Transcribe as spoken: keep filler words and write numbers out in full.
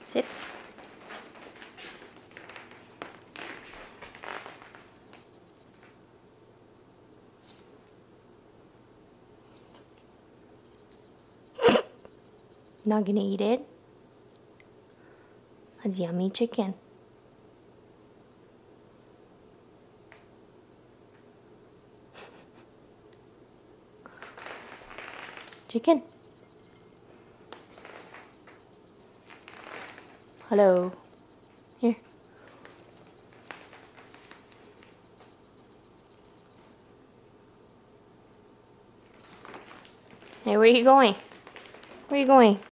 Sit. Not gonna eat it? That's yummy chicken. Chicken. Hello. Here. Hey, where are you going? Where are you going?